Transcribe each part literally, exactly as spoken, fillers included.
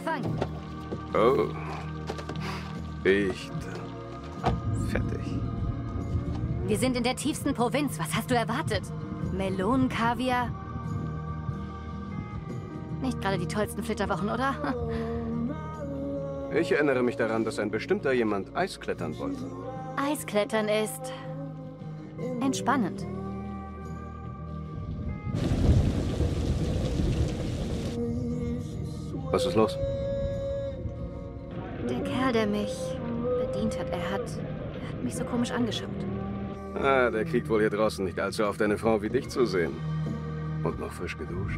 gefangen. Oh. Echt. Fertig. Wir sind in der tiefsten Provinz. Was hast du erwartet? Melonen, Kaviar? Nicht gerade die tollsten Flitterwochen, oder? Ich erinnere mich daran, dass ein bestimmter jemand Eisklettern wollte. Eisklettern ist entspannend. Was ist los? Der Kerl, der mich bedient hat, er hat, er hat mich so komisch angeschaut. Ah, der kriegt wohl hier draußen nicht allzu oft eine Frau wie dich zu sehen. Und noch frisch geduscht.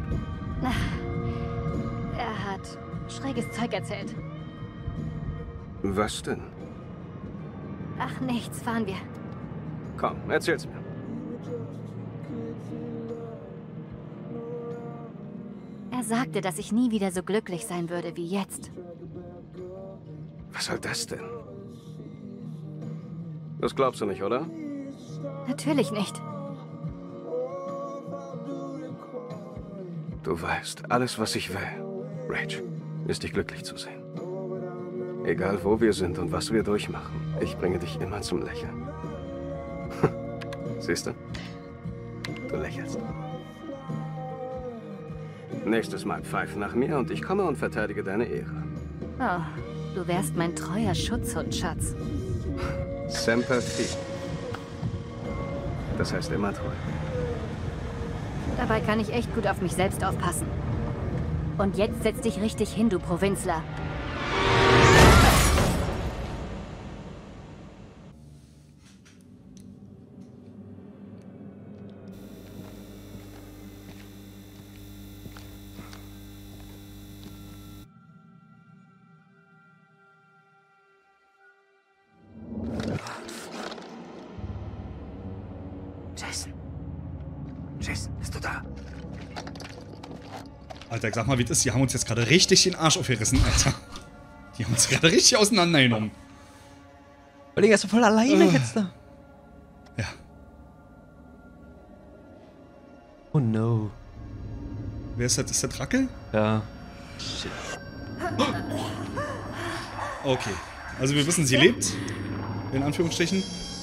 Er hat schräges Zeug erzählt. Was denn? Ach, nichts, fahren wir. Komm, erzähl's mir. Er sagte, dass ich nie wieder so glücklich sein würde wie jetzt. Was soll das denn? Das glaubst du nicht, oder? Natürlich nicht. Du weißt, alles, was ich will, Rach, ist dich glücklich zu sehen. Egal, wo wir sind und was wir durchmachen, ich bringe dich immer zum Lächeln. Siehst du? Du lächelst. Nächstes Mal pfeif nach mir und ich komme und verteidige deine Ehre. Oh, du wärst mein treuer Schutzhund, Schatz. Semper Fi. Das heißt immer treu. Dabei kann ich echt gut auf mich selbst aufpassen. Und jetzt setz dich richtig hin, du Provinzler. Jason. Jason, bist du da? Alter, sag mal, wie das ist. Die haben uns jetzt gerade richtig den Arsch aufgerissen, Alter. Die haben uns gerade richtig auseinandergenommen. Weil er ist so voll alleine uh. jetzt da. Ja. Oh no. Wer ist das? Ist der Drackel? Ja. Shit. Okay. Also wir wissen, sie lebt. In Anführungsstrichen.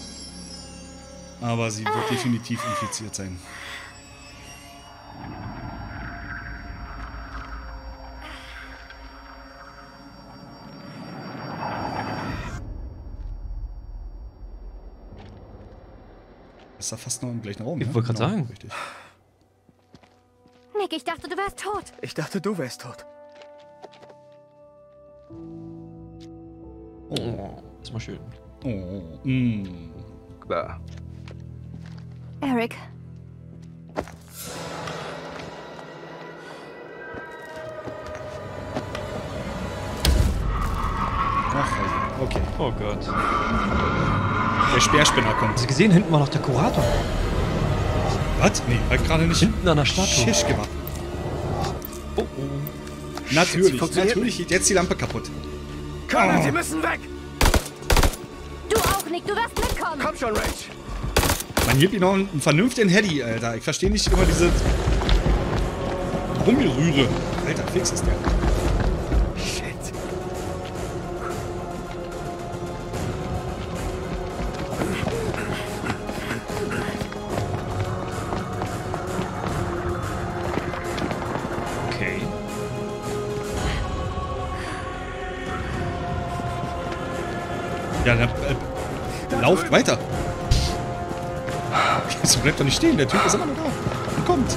Aber sie wird definitiv infiziert sein. Ist da fast noch im gleichen Raum? Ich ne? wollte gerade Genau, sagen. richtig. Nick, ich dachte, du wärst tot. Ich dachte, du wärst tot. Oh, ist mal schön. Oh, mm. Klar. Eric. Ach, okay. Oh Gott. Der Speerspinner kommt. Hast du gesehen? Hinten war noch der Kurator. Was? Nee, halt gerade nicht. Hinten an der Statue. Schisch gemacht. Oh, oh. Natürlich, Shit, natürlich geht jetzt die Lampe kaputt. Connor, Oh. sie müssen weg! Du auch, Nick, du wirst mitkommen. Komm schon, Rach! Man gibt ihm noch einen vernünftigen Heady, Alter. Ich verstehe nicht immer diese Rumgerühre. Alter, fix ist der. Shit. Okay. Ja, dann äh, lauft weiter. So bleibt doch nicht stehen. Der Typ ist immer noch da. Und kommt.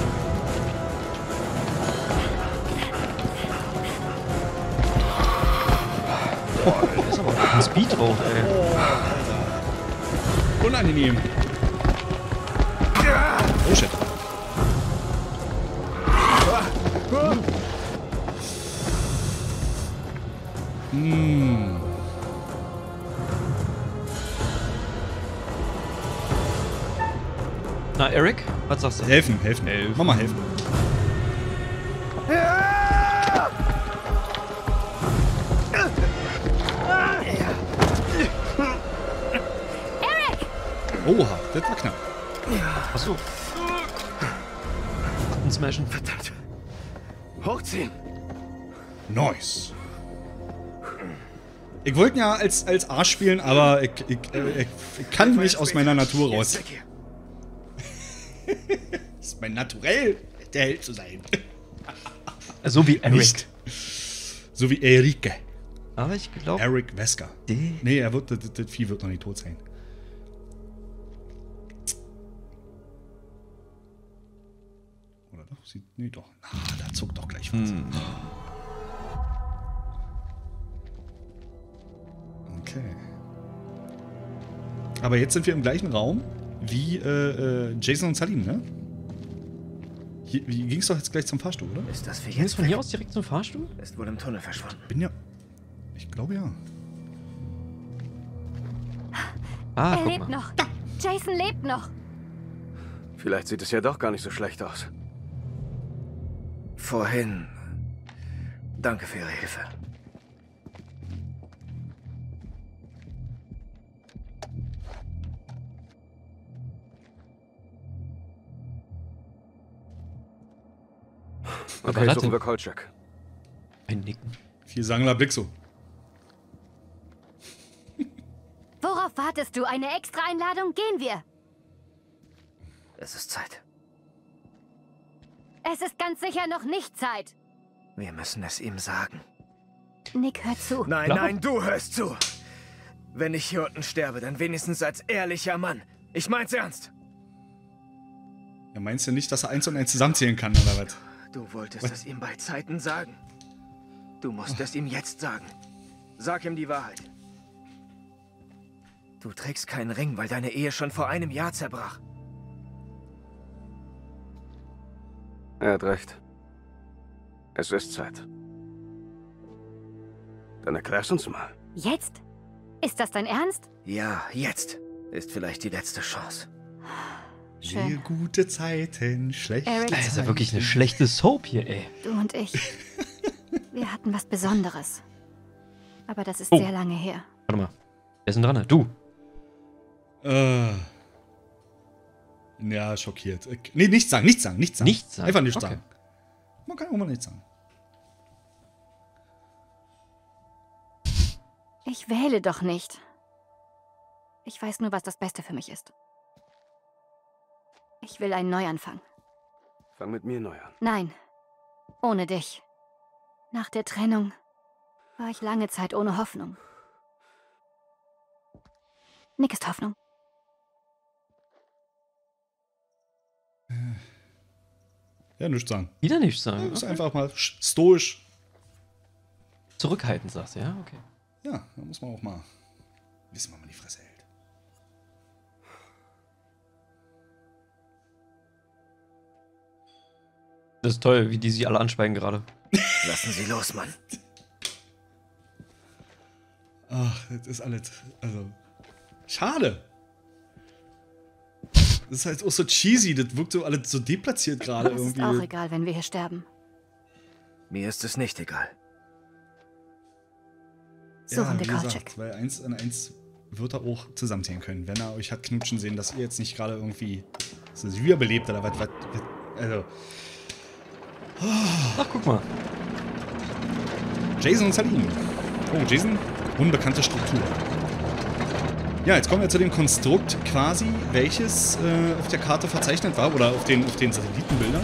Boah, das ist aber ein Speed drauf, ey. Unangenehm. Oh shit. Hm. Na, Eric, was sagst du? Helfen, helfen. Helfen. Mach mal helfen. Oha, das war knapp. Achso. Button smashen. Verdammt. Hochziehen. Nice. Ich wollte ja als, als Arsch spielen, aber ich, ich, äh, ich, ich kann nicht aus meiner Natur raus. Das ist mein Naturell, der Held zu sein. So wie Eric. Nicht. So wie Erike. Aber ich glaube... Eric Wesker. Nee, er wird, das, das Vieh wird noch nicht tot sein. Oder doch? Sieht, nee, doch. Ah, da zuckt doch gleich was. Hm. Okay. Aber jetzt sind wir im gleichen Raum wie äh, äh, Jason und Salim, ne? Hier, hier ging es doch jetzt gleich zum Fahrstuhl, oder? Ist das für Ging es jetzt von weg? hier aus direkt zum Fahrstuhl? Ist wohl im Tunnel verschwunden. Bin ja... Ich glaube ja. Ah, Er guck lebt mal. noch. Jason lebt noch. Vielleicht sieht es ja doch gar nicht so schlecht aus. Vorhin. Danke für Ihre Hilfe. Okay, war das suchen denn? wir Kolchak. Ein Nicken. Viel Sangler Blixo. Worauf wartest du? Eine Extra-Einladung? Gehen wir. Es ist Zeit. Es ist ganz sicher noch nicht Zeit. Wir müssen es ihm sagen. Nick, hör zu. Nein, Klar. nein, du hörst zu. Wenn ich hier unten sterbe, dann wenigstens als ehrlicher Mann. Ich mein's ernst. Ja, meinst du nicht, dass er eins und eins zusammenzählen kann, oder was? Du wolltest Was? es ihm bei Zeiten sagen. Du musst es ihm jetzt sagen. Sag ihm die Wahrheit. Du trägst keinen Ring, weil deine Ehe schon vor einem Jahr zerbrach. Er hat recht. Es ist Zeit. Dann erklär's uns mal. Jetzt? Ist das dein Ernst? Ja, jetzt ist vielleicht die letzte Chance. Sehr Schön. gute Zeiten, schlechte Eric. Das ist ja wirklich eine schlechte Soap hier, ey. Du und ich. Wir hatten was Besonderes. Aber das ist Oh. sehr lange her. Warte mal. Wer ist denn dran? Du. Äh. Ja, schockiert. Äh, Nee, nichts sagen, nichts sagen, nichts sagen. Nichts sagen? Einfach nichts Okay. sagen. Man kann auch mal nichts sagen. Ich wähle doch nicht. Ich weiß nur, was das Beste für mich ist. Ich will einen Neuanfang. Fang mit mir neu an. Nein, ohne dich. Nach der Trennung war ich lange Zeit ohne Hoffnung. Nick ist Hoffnung. Ja, nichts sagen. Wieder nichts Du sagen. bist Okay. einfach mal sch- stoisch. Zurückhaltend, sagst du, ja? Okay. Ja, da muss man auch mal wissen, wann man die Fresse hält. Das ist toll, wie die sie alle anschweigen gerade. Lassen Sie los, Mann. Ach, das ist alles. Also. Schade. Das ist halt auch so cheesy. Das wirkt so alles so deplatziert gerade Es ist irgendwie. auch egal, wenn wir hier sterben. Mir ist es nicht egal. Suchen wir wie Kolchak. gesagt, weil eins an eins wird er auch zusammenzählen können, wenn er euch hat knutschen sehen, dass ihr jetzt nicht gerade irgendwie so wiederbelebt oder was, was, was. Also. Ach, guck mal. Jason und Salim. Oh, Jason, unbekannte Struktur. Ja, jetzt kommen wir zu dem Konstrukt quasi, welches äh, auf der Karte verzeichnet war oder auf den, auf den Satellitenbildern.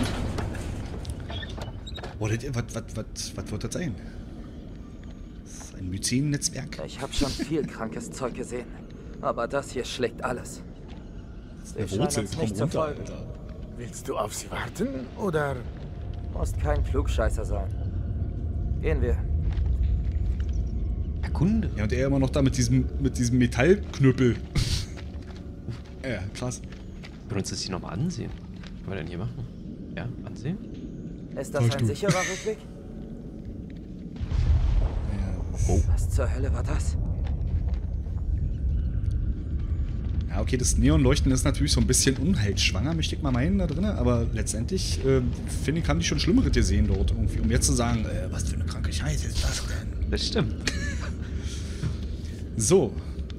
Oder was, was, was, was wird das sein? Das ist ein Myzen-Netzwerk. Ich habe schon viel krankes Zeug gesehen. Aber das hier schlägt alles. Der Sie Wurzel, scheinen uns komm nicht zu runter, folgen. Alter. Willst du auf sie warten, oder? Musst kein Klugscheißer sein. Gehen wir. Erkunde. Ja, und er immer noch da mit diesem, mit diesem Metallknüppel. Ja, krass. Wir können uns das hier nochmal ansehen. Was können wir denn hier machen? Ja, ansehen? Ist das Sag ein du. sicherer Rückweg? Ja, das- Was zur Hölle war das? Ja, okay, das Neonleuchten ist natürlich so ein bisschen unheilsschwanger, möchte ich mal meinen, da drin. Aber letztendlich, äh, finde ich, haben die schon Schlimmeres gesehen dort irgendwie. Um jetzt zu sagen, äh, was für eine kranke Scheiße ist das denn? Das stimmt. So.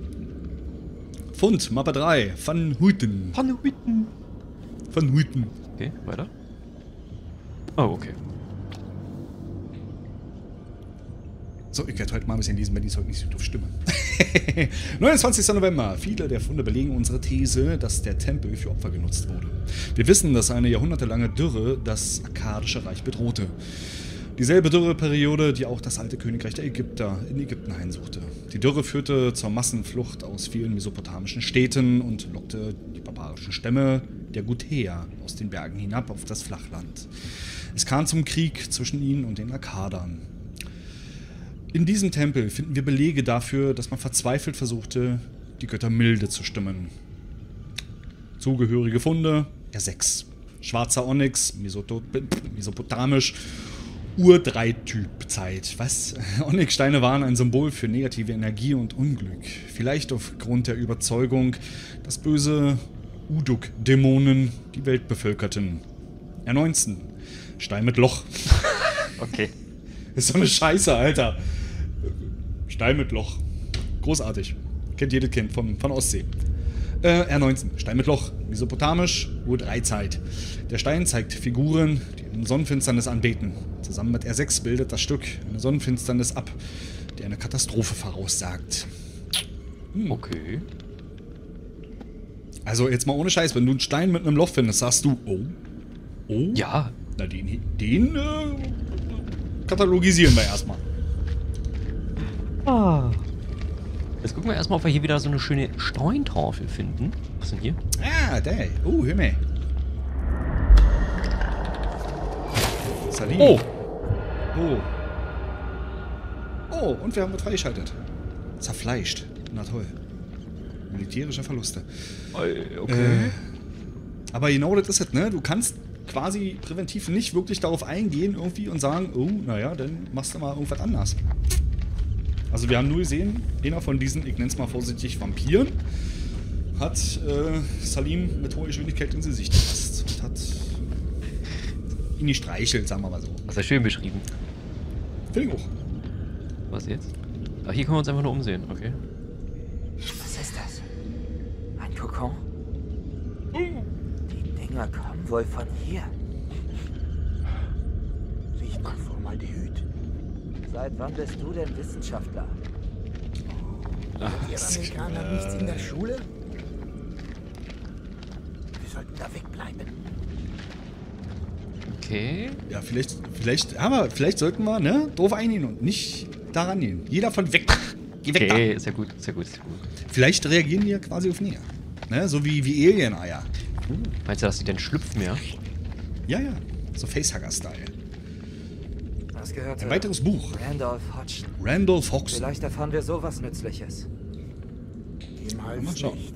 Fund, Mappe drei, Van Houten. Pannenhüten. Van Houten. Okay, weiter. Oh, okay. So, ich werde heute mal ein bisschen lesen, wenn ich heute nicht so doof stimme. neunundzwanzigster November. Viele der Funde belegen unsere These, dass der Tempel für Opfer genutzt wurde. Wir wissen, dass eine jahrhundertelange Dürre das akkadische Reich bedrohte. Dieselbe Dürreperiode, die auch das alte Königreich der Ägypter in Ägypten heimsuchte. Die Dürre führte zur Massenflucht aus vielen mesopotamischen Städten und lockte die barbarischen Stämme der Gutäer aus den Bergen hinab auf das Flachland. Es kam zum Krieg zwischen ihnen und den Akkadern. In diesem Tempel finden wir Belege dafür, dass man verzweifelt versuchte, die Götter milde zu stimmen. Zugehörige Funde, R sechs. Schwarzer Onyx, mesopotamisch, Ur drei Typ Zeit. Was? Onyxsteine waren ein Symbol für negative Energie und Unglück. Vielleicht aufgrund der Überzeugung, dass böse Uduk-Dämonen die Welt bevölkerten. R neunzehn. Stein mit Loch. Okay. Ist so eine Scheiße, Alter. Stein mit Loch. Großartig. Kennt jedes Kind von, von Ostsee. Äh, R neunzehn. Stein mit Loch. Mesopotamisch. Ur drei Zeit. Der Stein zeigt Figuren, die eine Sonnenfinsternis anbeten. Zusammen mit R sechs bildet das Stück eine Sonnenfinsternis ab, die eine Katastrophe voraussagt. Hm. Okay. Also jetzt mal ohne Scheiß, wenn du einen Stein mit einem Loch findest, sagst du, oh, oh. Ja. Na, den, den äh, katalogisieren wir erstmal. Ah. Jetzt gucken wir erstmal, ob wir hier wieder so eine schöne Steintafel finden. Was ist denn hier? Ah, da. Oh, hör mal. Salim. Oh. Oh. Oh, und wir haben was freigeschaltet. Zerfleischt. Na toll. Militärische Verluste. Okay. Äh, aber genau das ist es, ne? Du kannst quasi präventiv nicht wirklich darauf eingehen irgendwie und sagen, oh, naja, dann machst du mal irgendwas anders. Also wir haben nur gesehen, einer von diesen, ich nenne es mal vorsichtig, Vampiren, hat äh, Salim mit hoher Geschwindigkeit ins Gesicht gefasst und hat ihn gestreichelt, sagen wir mal so. Das ist ja schön beschrieben. Finde ich auch. Was jetzt? Ach, hier können wir uns einfach nur umsehen, okay. Was ist das? Ein Kokon? Die Dinger kommen wohl von hier. Riecht nach Formaldehyd. Seit wann bist du denn Wissenschaftler? Ihr Amerikaner nichts in der Schule? Wir sollten da wegbleiben. Okay. Ja, vielleicht, vielleicht, aber vielleicht sollten wir, ne, drauf eingehen und nicht daran gehen. Jeder von weg. Geh weg Okay, da. ist ja gut, ist ja gut, ist ja gut. Vielleicht reagieren die ja quasi auf Nähe. Ne, so wie, wie Alien-Eier. Uh, meinst du, dass die denn schlüpfen, ja? Ja, ja. So Facehugger-Style. Das gehört Ein weiteres Buch. Randolph Hodgson. Randolph Hodgson. Vielleicht erfahren wir sowas Nützliches. Ihm Mal half schauen. nicht.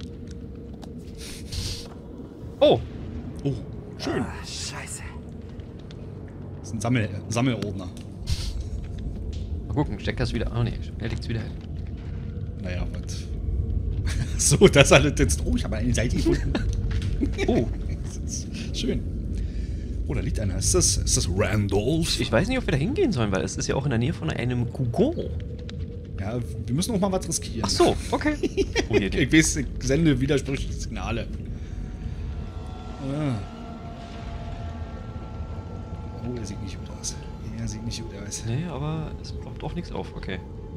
Oh! Oh, schön. Ah, scheiße. Das ist ein Sammel Sammelordner. Mal gucken, steckt das wieder. Ah, ne, er liegt's wieder hin. Naja, was. So, das alles jetzt. Oh, ich habe eine Seite gefunden. Oh! Das ist schön. Oh, da liegt einer. Ist das, ist das Randolph? Ich weiß nicht, ob wir da hingehen sollen, weil es ist ja auch in der Nähe von einem Kokon. Ja, wir müssen auch mal was riskieren. Ach so, okay. Oh, hier, Ich weiß, ich sende widersprüchliche Signale. Ah. Oh, er sieht nicht gut aus. Er sieht nicht gut aus. Nee, aber es braucht auch nichts auf, okay.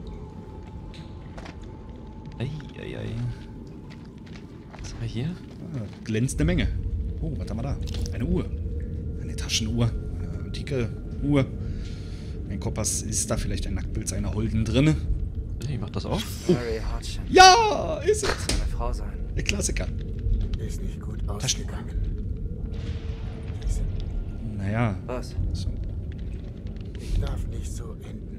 Ei, ei, ei. Was haben wir hier? Ah, glänzt eine Menge. Oh, was haben wir da? Eine Uhr. Eine Taschenuhr. Eine antike Uhr. Ein Kompass. Ist da vielleicht ein Nacktbild seiner Holden drin? Ich mach das auf. Mary Hodgson. Ja, ist es. Seine Frau sein. Der Klassiker. Ist nicht gut ausgegangen. Naja. Was? So. Ich darf nicht so enden.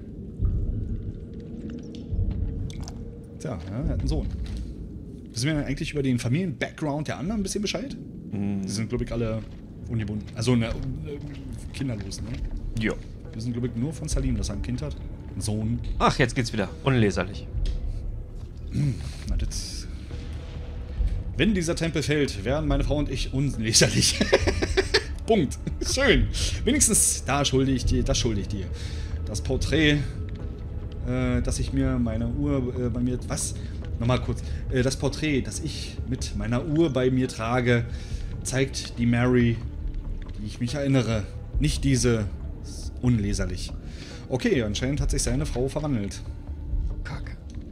Tja, ja, er hat einen Sohn. Wissen wir denn eigentlich über den Familien-Background der anderen ein bisschen Bescheid? Hm, Die sind, glaube ich, alle ungebunden. Also, ne, äh, kinderlos, ne? ja. Wir sind, glaube ich, nur von Salim, dass er ein Kind hat. Ein Sohn. Ach, jetzt geht's wieder. Unleserlich. Na, das. Wenn dieser Tempel fällt, werden meine Frau und ich unleserlich. Punkt. Schön. Wenigstens da schulde ich dir, das schulde ich dir. Das Porträt, äh, das ich mir meiner Uhr äh, bei mir. Was? Nochmal kurz. Äh, das Porträt, das ich mit meiner Uhr bei mir trage, zeigt die Mary, die ich mich erinnere. Nicht diese unleserlich. Okay, anscheinend hat sich seine Frau verwandelt. Kacke.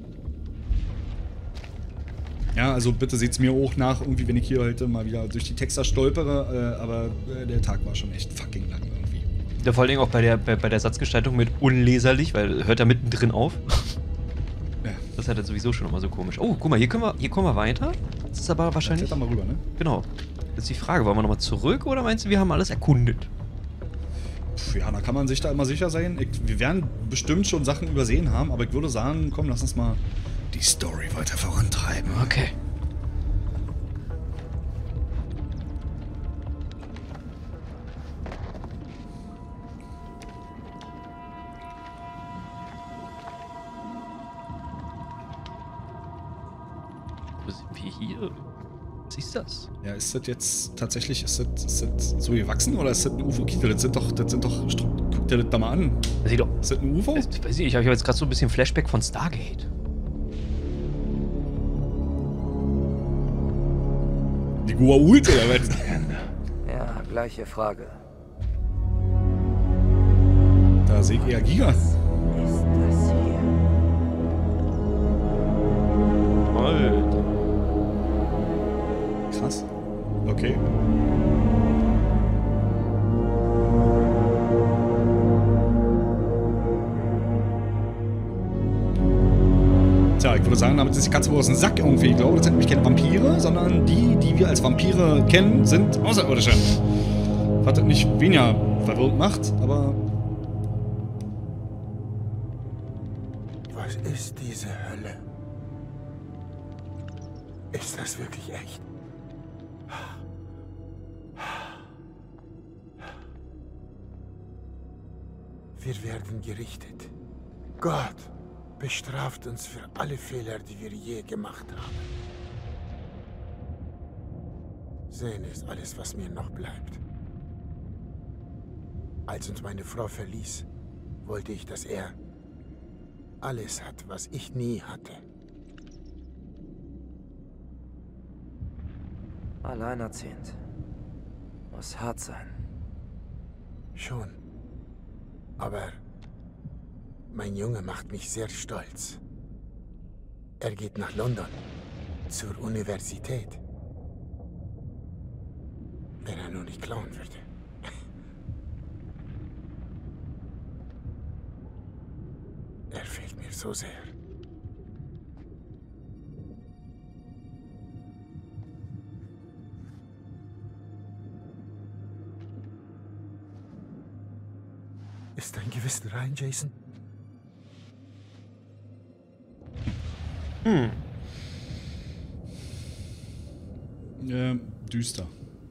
Ja, also bitte seht's mir auch nach, irgendwie, wenn ich hier heute mal wieder durch die Texter stolpere, äh, aber äh, der Tag war schon echt fucking lang irgendwie. Ja, vor allen Dingen auch bei der, bei, bei der Satzgestaltung mit unleserlich, weil hört er mittendrin auf. Ja. Das ist halt sowieso schon immer so komisch. Oh, guck mal, hier können wir, hier kommen wir weiter. Das ist aber wahrscheinlich... Kletter mal rüber, ne? Genau. Jetzt die Frage, wollen wir nochmal zurück oder meinst du, wir haben alles erkundet? Pff, ja, da kann man sich da immer sicher sein. Ich, wir werden bestimmt schon Sachen übersehen haben, aber ich würde sagen, komm, lass uns mal die Story weiter vorantreiben. Okay. Wo sind wir hier? Was ist das? Ja, ist das jetzt tatsächlich, ist das, ist das so gewachsen oder ist das ein U F O-Kietel? Das sind doch, das sind doch, guck dir das da mal an. Das sieht doch... Ist das ein U F O? Ich weiß nicht, ich habe jetzt gerade so ein bisschen Flashback von Stargate. Die Goa'uld oder was? Ja, gleiche Frage. Da sehe ich eher Giga. Was ist das hier? Alter. Krass. Okay. Tja, ich würde sagen, damit ist die Katze wohl aus dem Sack irgendwie. Ich glaube, das sind nämlich keine Vampire, sondern die, die wir als Vampire kennen, sind Außerirdische. Was das nicht weniger verwirrt macht, aber... Was ist diese Hölle? Ist das wirklich echt? Wir werden gerichtet. Gott bestraft uns für alle Fehler, die wir je gemacht haben. Sehen ist alles, was mir noch bleibt. Als uns meine Frau verließ, wollte ich, dass er alles hat, was ich nie hatte. Alleinerziehend. Muss hart sein. Schon. Aber mein Junge macht mich sehr stolz. Er geht nach London, zur Universität. Wenn er nur nicht klauen würde. Er fehlt mir so sehr. Ist dein Gewissen rein, Jason? Hm. Ähm, düster.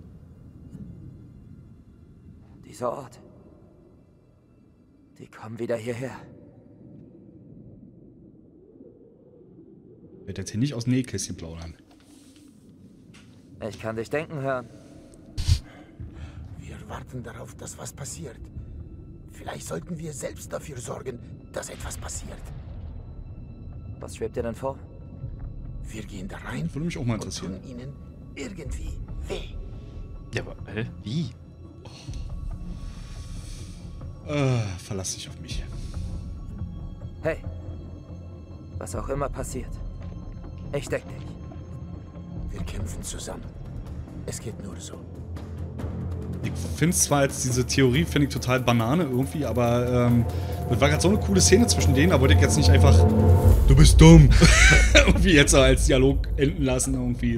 Dieser Ort. Die kommen wieder hierher. Ich werde jetzt hier nicht aus Nähkästchen plaudern. Ich kann dich denken hören. Wir warten darauf, dass was passiert. Vielleicht sollten wir selbst dafür sorgen, dass etwas passiert. Was schwebt dir denn vor? Wir gehen da rein Würde mich auch mal und interessieren. tun ihnen irgendwie weh. Ja, aber, hä? Wie? Äh, verlass dich auf mich. Hey, was auch immer passiert, ich deck dich. Wir kämpfen zusammen. Es geht nur so. Ich finde es zwar als diese Theorie, finde ich total Banane irgendwie, aber ähm, das war gerade so eine coole Szene zwischen denen, da wollte ich jetzt nicht einfach, du bist dumm, irgendwie jetzt so als Dialog enden lassen irgendwie.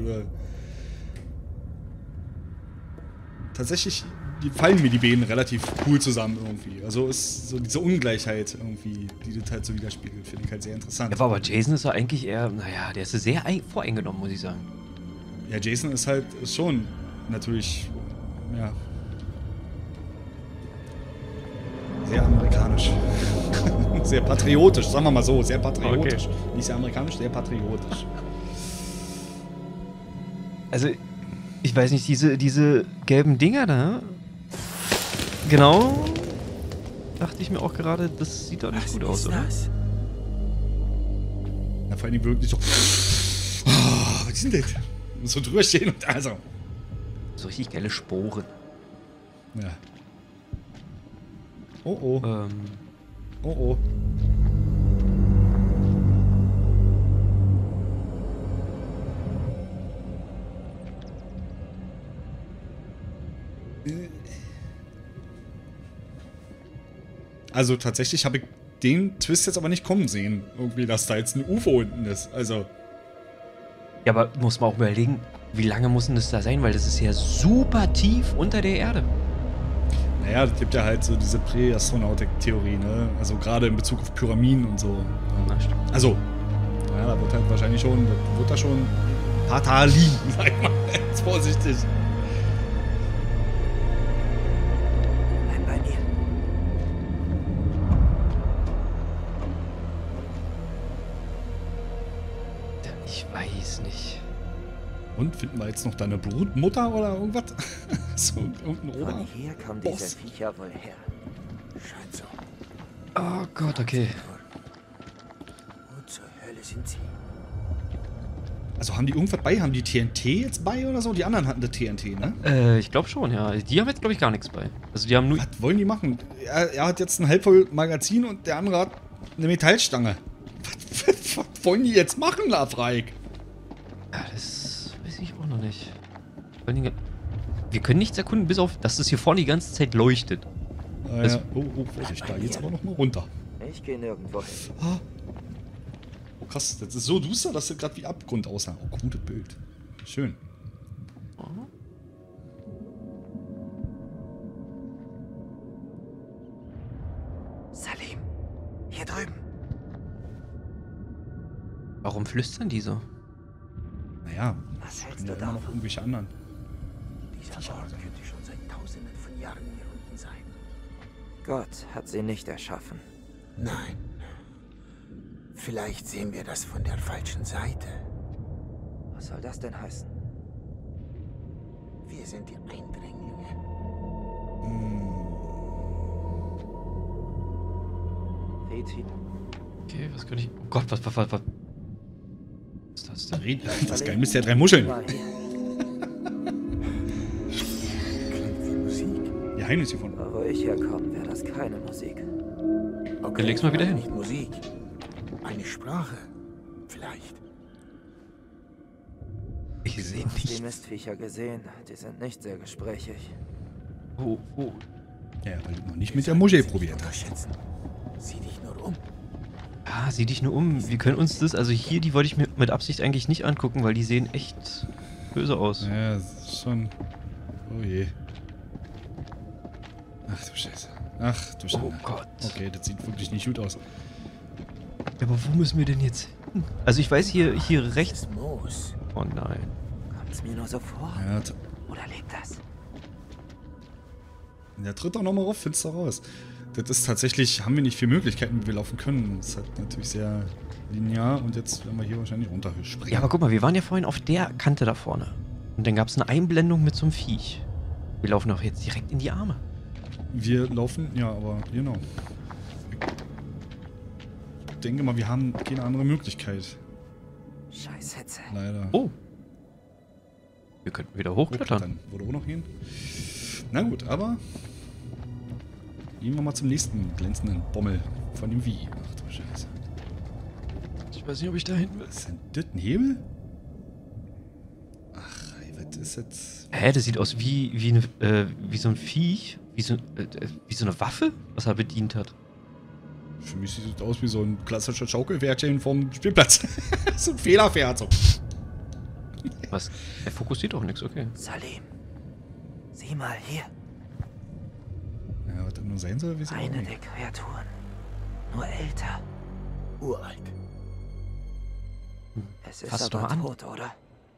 Tatsächlich die fallen mir die beiden relativ cool zusammen irgendwie. Also ist so diese Ungleichheit irgendwie, die das halt so widerspiegelt, finde ich halt sehr interessant. Ja, aber Jason ist ja eigentlich eher, naja, der ist sehr ein, voreingenommen, muss ich sagen. Ja, Jason ist halt ist schon natürlich, ja, sehr amerikanisch. Sehr patriotisch, sagen wir mal so, sehr patriotisch. Okay. Nicht sehr amerikanisch, sehr patriotisch. Also, ich weiß nicht, diese, diese gelben Dinger da, genau, dachte ich mir auch gerade, das sieht doch nicht gut aus, oder? das? Na, vor allem wirklich so, oh, was ist denn das? Und so drüber stehen und also. So richtig geile Sporen. Ja. Oh oh. Ähm, Oh oh. Also tatsächlich habe ich den Twist jetzt aber nicht kommen sehen. Irgendwie, dass da jetzt ein U F O unten ist. Also. Ja, aber muss man auch überlegen, wie lange muss denn das da sein? Weil das ist ja super tief unter der Erde. Naja, es gibt ja halt so diese Präastronautik-Theorie, ne? Also gerade in Bezug auf Pyramiden und so. Na, stimmt. Also, ja, da wird halt wahrscheinlich schon, da wird da schon ein paar Tage liegen, sag ich mal. Jetzt vorsichtig. Bleib bei mir. Ich weiß nicht. Und finden wir jetzt noch deine Brutmutter oder irgendwas? So, irgendein Von Ober? hier kommen Boss. diese Viecher wohl her. Scheint so. Oh Gott, okay. Wo zur Hölle sind sie? Also haben die irgendwas bei? Haben die T N T jetzt bei oder so? Die anderen hatten das T N T, ne? Äh, ich glaube schon, ja. Die haben jetzt, glaube ich, gar nichts bei. Also die haben nur... Was wollen die machen? Er, er hat jetzt ein halbvoll Magazin und der andere hat eine Metallstange. Was, was, was wollen die jetzt machen, Lafreik? Ja, das weiß ich auch noch nicht. Vor allen Dingen, wir können nichts erkunden, bis auf, dass es hier vorne die ganze Zeit leuchtet. Ah, Das- ja. Oh, oh, Vorsicht, da geht's aber noch mal runter. Ich gehe nirgendwo hin. Ah. Oh krass, das ist so duster, dass das gerade wie Abgrund aussah. Oh, gutes Bild. Schön. Salim, hier drüben. Warum flüstern die so? Naja, Was das hältst sind du ja immer noch davon? irgendwelche anderen. Dieser Ort könnte schon seit tausenden von Jahren hier unten sein. Gott hat sie nicht erschaffen. Nein. Vielleicht sehen wir das von der falschen Seite. Was soll das denn heißen? Wir sind die Eindringlinge. Feti, Okay, was kann ich... Oh Gott, was, was, was, was... Was ist das denn? Red- Das Geheimnis der drei Muscheln. mal hier. Klingt wie Musik. Die Geheimnis hiervon. Wo ich herkomme, wäre das keine Musik. Okay, Dann leg's mal wieder hin. Nicht Musik. Eine Sprache. Vielleicht. Ich sehe Ich habe die nicht. Mistviecher gesehen. Die sind nicht sehr gesprächig. Wo, wo? Ja, weil du noch nicht mit der Muschel probiert hast. Unterschätzen. Sieh dich nur um. Ah, sieh dich nur um. Wir können uns das... Also hier, die wollte ich mir mit Absicht eigentlich nicht angucken, weil die sehen echt böse aus. Ja, das ist schon... Oh je. Ach du Scheiße. Ach du Scheiße. Oh Gott. Okay, das sieht wirklich nicht gut aus. Ja, aber wo müssen wir denn jetzt hin? Also ich weiß hier, hier rechts... Das Moos. Oh nein. Kommt's mir nur so vor? Ja, t- Oder lebt das? der tritt doch nochmal rauf, findest du raus. Das ist tatsächlich, haben wir nicht viele Möglichkeiten, wie wir laufen können. Das ist halt natürlich sehr linear und jetzt werden wir hier wahrscheinlich runterspringen. Ja, aber guck mal, wir waren ja vorhin auf der Kante da vorne. Und dann gab es eine Einblendung mit so einem Viech. Wir laufen doch jetzt direkt in die Arme. Wir laufen, ja, aber genau. Ich denke mal, wir haben keine andere Möglichkeit. Scheiß Hitze. Leider. Oh. Wir könnten wieder hochklettern. Dann würde auch noch gehen. Na gut, aber gehen wir mal zum nächsten glänzenden Bommel von dem Wie. Ach du Scheiße. Ich weiß nicht, ob ich da hinten will. Ist denn das ein Hebel? Ach, ey, was ist jetzt... Hä, das sieht aus wie, wie, eine, äh, wie so ein Viech. Wie so, äh, wie so eine Waffe, was er bedient hat. Für mich sieht das aus wie so ein klassischer Schaukelpferdchen vom Spielplatz. So ein Fehlerpferd. So. Was? Er fokussiert auch nichts, okay. Salim, sieh mal hier. Ja, was das nur sein soll, wie es Eine der Kreaturen. Nur älter. Uralt. Es ist Fass doch aber mal an. tot, oder?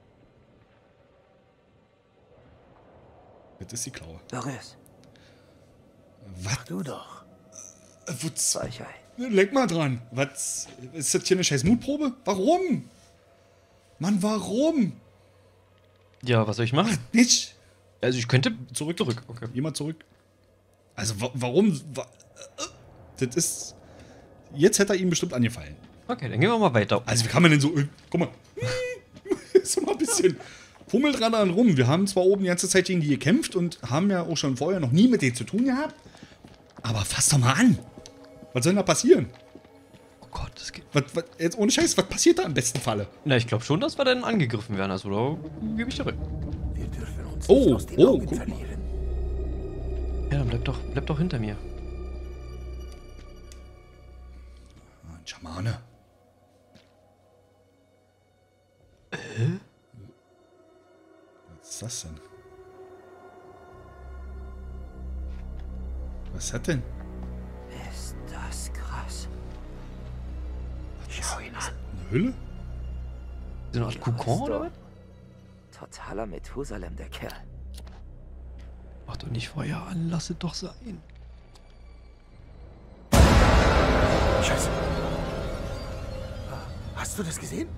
Das ist die Klaue. Berühr's. Was? Du doch. Äh, Wutz. Weichei. Leck mal dran. Was? Ist das hier eine scheiß Mutprobe? Warum? Mann, warum? Ja, was soll ich machen? Nicht. Also ich könnte... Zurück. Zurück, okay. Geh mal zurück. Also, wa warum? Wa äh, das ist... Jetzt hätte er ihm bestimmt angefallen. Okay, dann gehen wir mal weiter. Also, wie kann man denn so... Äh, guck mal. So mal ein bisschen... Pummelt dran an rum. Wir haben zwar oben die ganze Zeit gegen die gekämpft und haben ja auch schon vorher noch nie mit denen zu tun gehabt. Aber fass doch mal an. Was soll denn da passieren? Oh Gott, das geht. Was, was, jetzt ohne Scheiß, was passiert da im besten Falle? Na, ich glaube schon, dass wir dann angegriffen werden. Also, da gebe ich dir recht. Wir dürfen uns Oh, nicht aus den oh, Augen guck mal. verlieren. Ja, dann bleib doch, bleib doch hinter mir. Ah, ein Schamane. Hä? Was ist das denn? Was hat denn? Ist das krass. Schau ihn an. Eine Hülle? So eine Art Kokon oder was? Totaler Methusalem, der Kerl. Mach doch nicht Feuer an, lass es doch sein. Scheiße. Hast du das gesehen?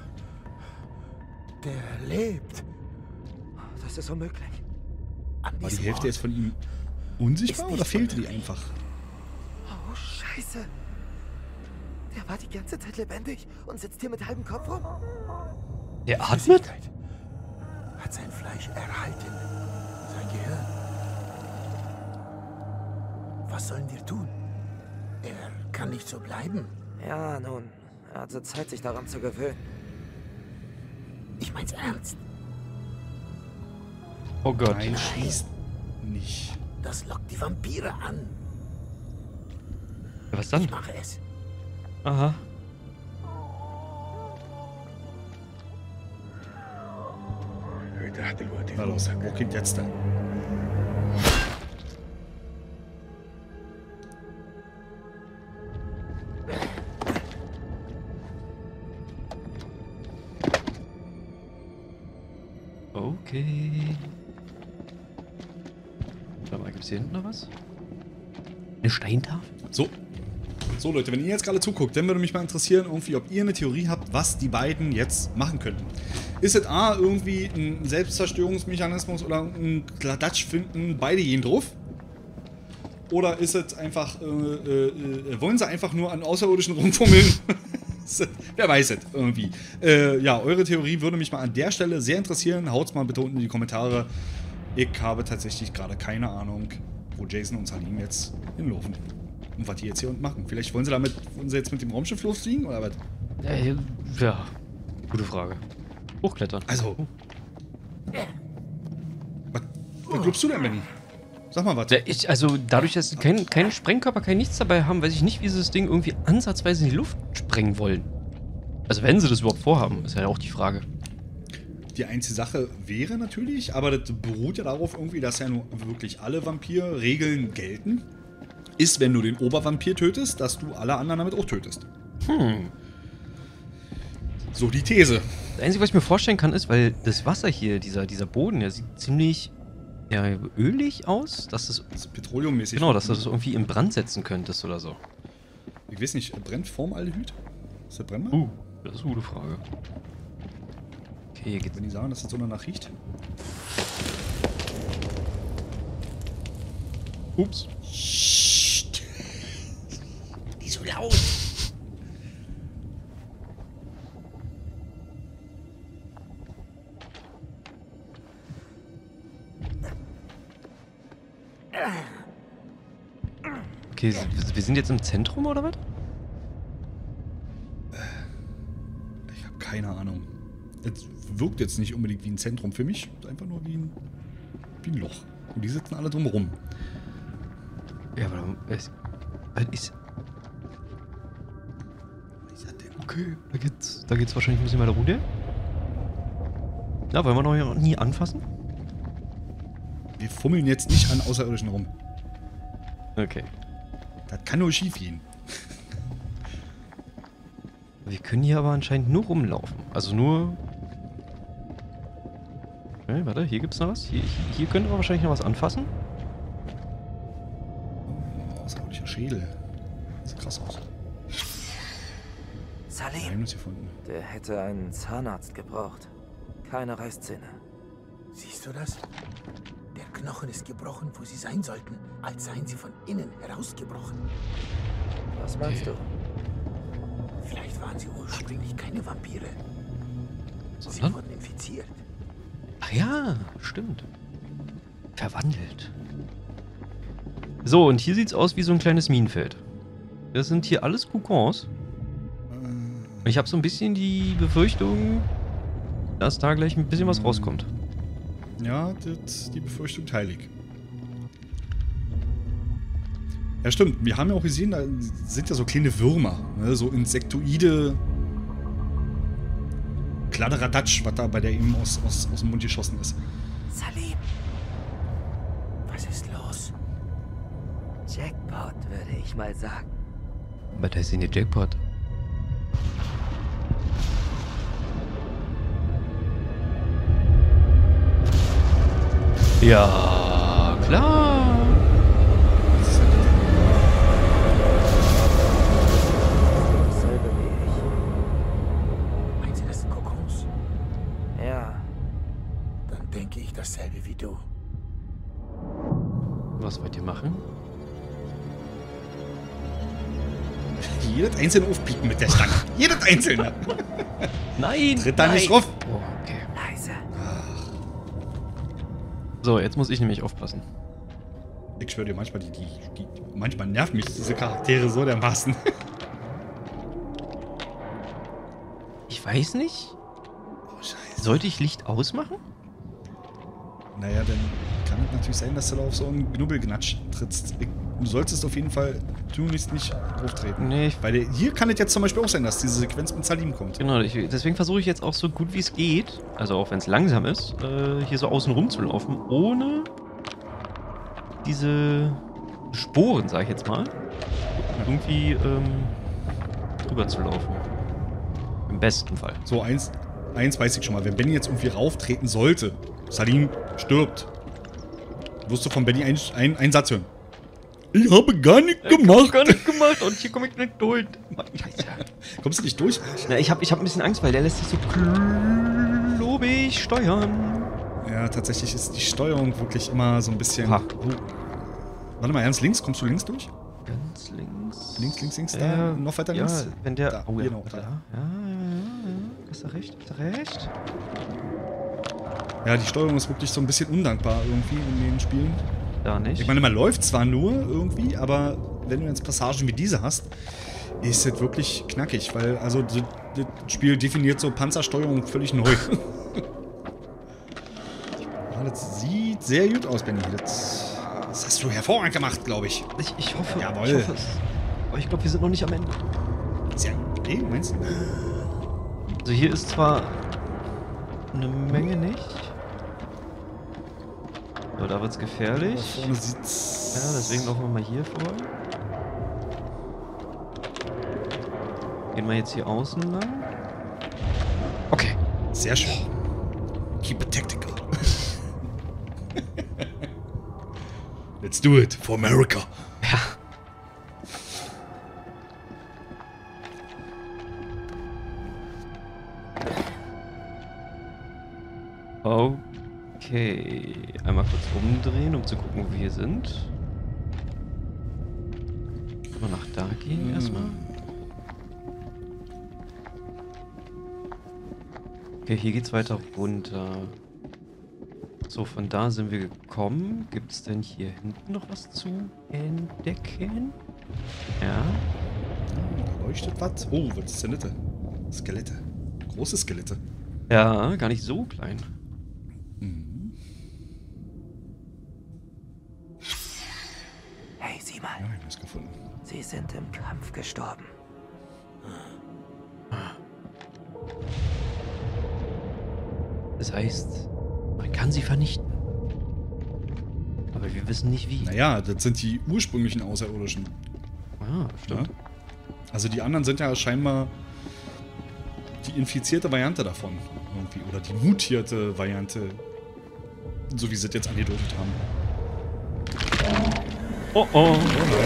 Der lebt. Das ist unmöglich. An War die diesem Hälfte Ort. jetzt von ihm unsichtbar Ist oder nicht fehlte die unmöglich. einfach? Oh, Scheiße. Der war die ganze Zeit lebendig und sitzt hier mit halbem Kopf rum. Der atmet? Flüssigkeit hat sein Fleisch erhalten. Sein Gehirn. Was sollen wir tun? Er kann nicht so bleiben. Ja, nun, er hatte Zeit, sich daran zu gewöhnen. Ich mein's ernst. Oh Gott. Nein, schießt nicht. Das lockt die Vampire an. Ja, was dann? Ich mache es. Aha. Na los, wo kommt jetzt denn? Okay. Warte mal, gibt's hier hinten noch was? Eine Steintafel? So. So, Leute, wenn ihr jetzt gerade zuguckt, dann würde mich mal interessieren, irgendwie, ob ihr eine Theorie habt, was die beiden jetzt machen könnten. Ist es A, irgendwie ein Selbstzerstörungsmechanismus oder ein Kladatsch finden, beide gehen drauf? Oder ist es einfach, äh, äh, äh, wollen sie einfach nur an Außerirdischen rumfummeln? Wer weiß es, irgendwie. Äh, ja, eure Theorie würde mich mal an der Stelle sehr interessieren. Haut's mal bitte unten in die Kommentare. Ich habe tatsächlich gerade keine Ahnung, wo Jason und Salim jetzt hinlaufen. Und was die jetzt hier unten machen. Vielleicht wollen sie damit, wollen sie jetzt mit dem Raumschiff losfliegen oder was? Äh, ja, gute Frage. Hochklettern. Also. Was, was glaubst du denn, Benny? Sag mal was. Ja, ich, also dadurch, dass sie keinen kein Sprengkörper, kein nichts dabei haben, weiß ich nicht, wie sie das Ding irgendwie ansatzweise in die Luft sprengen wollen. Also wenn sie das überhaupt vorhaben, ist ja auch die Frage. Die einzige Sache wäre natürlich, aber das beruht ja darauf irgendwie, dass ja nur wirklich alle Vampir-Regeln gelten, ist, wenn du den Obervampir tötest, dass du alle anderen damit auch tötest. Hm. So die These. Das Einzige, was ich mir vorstellen kann, ist, weil das Wasser hier, dieser, dieser Boden, der sieht ziemlich ja, ölig aus, dass das, Das ist petroleummäßig. genau, dass du das irgendwie in Brand setzen könntest oder so. Ich weiß nicht, brennt Formaldehyd? Ist das brennbar? Uh, das ist eine gute Frage. Okay, hier geht's. Wenn die sagen, dass das so danach riecht. Ups. Psst. Nicht so laut. Okay, wir sind jetzt im Zentrum oder was? Ich habe keine Ahnung. Es wirkt jetzt nicht unbedingt wie ein Zentrum für mich. Es ist einfach nur wie ein, wie ein Loch. Und die sitzen alle drumherum. Ja, aber es, was ist. Was ist das denn? Okay, da geht's, da geht's wahrscheinlich ein bisschen weiter runter. Na, wollen wir noch nie anfassen? Wir fummeln jetzt nicht an Außerirdischen rum. Okay. Das kann nur schief gehen. Wir können hier aber anscheinend nur rumlaufen. Also nur. Okay, warte, hier gibt's noch was. Hier, hier könnte man wahrscheinlich noch was anfassen. Oh, außerirdischer Schädel. Das sieht krass aus. Salim, Geheimnis gefunden. der hätte einen Zahnarzt gebraucht. Keine Reißzähne. Siehst du das? Der Knochen ist gebrochen, wo sie sein sollten, als seien sie von innen herausgebrochen. Was meinst du? Vielleicht waren sie ursprünglich keine Vampire. Sie Sondern? wurden infiziert. Ach ja, stimmt. Verwandelt. So, und hier sieht's aus wie so ein kleines Minenfeld. Das sind hier alles Kokons. Ich habe so ein bisschen die Befürchtung, dass da gleich ein bisschen was rauskommt. Ja, das, die Befürchtung teile ich. Ja, stimmt. Wir haben ja auch gesehen, da sind ja so kleine Würmer. Ne? So insektoide Kladderadatsch, was da bei der eben aus, aus, aus dem Mund geschossen ist. Salim. Was ist los? Jackpot, würde ich mal sagen. Aber da ist eine Jackpot. Ja, klar. Dasselbe wie ich. Meinen Sie, das sind Kokons? Ja. Dann denke ich dasselbe wie du. Was wollt ihr machen? Jedes einzelne aufpieken mit der Stange. Jedes einzelne. Nein! Tritt da nein. nicht drauf. Oh, okay. Leise. So, jetzt muss ich nämlich aufpassen. Ich schwöre dir, manchmal, die, die, die, manchmal nerven mich diese Charaktere so dermaßen. Ich weiß nicht. Oh, scheiße. Sollte ich Licht ausmachen? Naja, dann kann es natürlich sein, dass du da auf so einen Knubbelgnatsch trittst. Ich, du solltest auf jeden Fall tunlichst nicht drauf treten. Nee, ich, Weil der, hier kann es jetzt zum Beispiel auch sein, dass diese Sequenz mit Salim kommt. genau. Ich, deswegen versuche ich jetzt auch so gut wie es geht, also auch wenn es langsam ist, äh, hier so außen rum zu laufen, ohne diese Sporen, sag ich jetzt mal, irgendwie ähm, drüber zu laufen. Im besten Fall. So, eins, eins weiß ich schon mal. Wenn Benny jetzt irgendwie rauftreten sollte, Salim stirbt, wirst du von Benny einen ein Satz hören. Ich habe gar nicht gemacht. Gar nicht gemacht und hier komme ich nicht durch. Scheiße. Kommst du nicht durch? Na, ich habe ich hab ein bisschen Angst, weil der lässt sich so klobig steuern. Ja, tatsächlich ist die Steuerung wirklich immer so ein bisschen... Ha. Oh. Warte mal, ganz links. Kommst du links durch? Ganz links. Links, links, links, Ja, da, noch weiter links. Ja, wenn der... Da, oh, ja, genau, da. da. Ja, ja, ja, ja. Hast du recht, hast du recht. Ja, die Steuerung ist wirklich so ein bisschen undankbar irgendwie in den Spielen. Da nicht. Ich meine, man läuft zwar nur irgendwie, aber wenn du jetzt Passagen wie diese hast, ist es wirklich knackig, weil also das, das Spiel definiert so Panzersteuerung völlig neu. Ja, das sieht sehr gut aus, Benny. Das, das hast du hervorragend gemacht, glaube ich. ich, ich hoffe, Jawohl. ich hoffe es. Aber ich glaube, wir sind noch nicht am Ende. Sehr gut. Nee, meinst du? Also hier ist zwar eine Menge nicht. So, da wird's Da gefährlich. vorne sieht's... Ja, deswegen laufen wir mal hier vor. Gehen wir jetzt hier außen lang. Okay. Sehr schön. Keep it tactical. Let's do it for America. Ja. Okay. Einmal kurz umdrehen, um zu gucken, wo wir hier sind. Mal nach da gehen Hm. erstmal. Okay, hier geht's weiter runter. So, von da sind wir gekommen. Gibt es denn hier hinten noch was zu entdecken? Ja. Da leuchtet was. Oh, was ist denn das? Skelette. Große Skelette. Ja, gar nicht so klein. Mhm. Hey, sieh mal. Ja, ich hab's gefunden. Sie sind im Kampf gestorben. Das heißt, man kann sie vernichten. Aber wir wissen nicht wie. Naja, das sind die ursprünglichen Außerirdischen. Ah, stimmt. Ja? Also die anderen sind ja scheinbar die infizierte Variante davon. Irgendwie. Oder die mutierte Variante. So wie sie es jetzt angedeutet haben. Oh oh.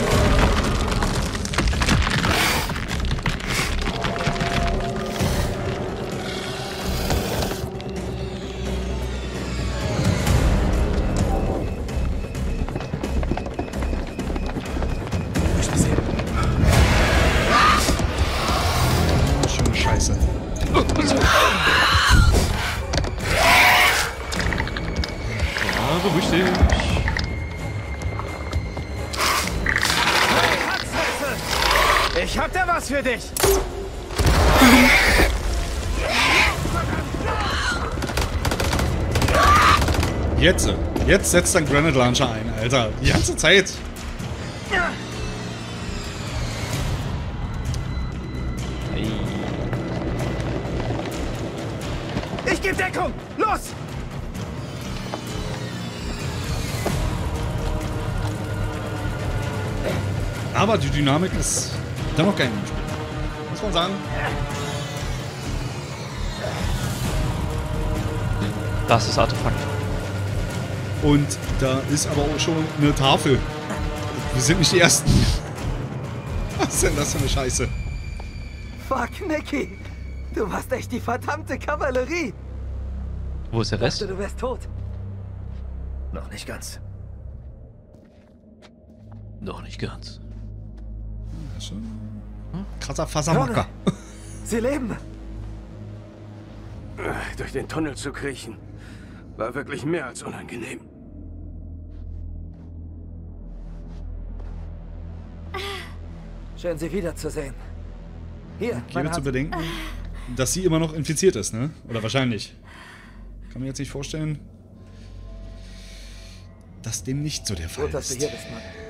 Schöne Scheiße. Ja, beruhig dich. Ich hab da was für dich! Jetzt, jetzt setzt dein Granite Launcher ein, Alter. Die ganze Zeit. Ich geb Deckung! Los! Aber die Dynamik ist da noch geil im Spiel. Muss man sagen. Das ist Artefakt. Und da ist aber auch schon eine Tafel. Wir sind nicht die Ersten. Was ist denn das für eine Scheiße? Fuck, Nicky. Du warst echt die verdammte Kavallerie. Wo ist der Rest? Du wärst tot. Noch nicht ganz. Noch nicht ganz. Krasser Fasermacker. Sie leben. Durch den Tunnel zu kriechen, war wirklich mehr als unangenehm. Schön, Sie wiederzusehen. Hier, Gebe meine zu Hand. bedenken, dass sie immer noch infiziert ist, ne? Oder wahrscheinlich. Kann mir jetzt nicht vorstellen, dass dem nicht so der Fall Gut, dass du ist. hier bist, Mann.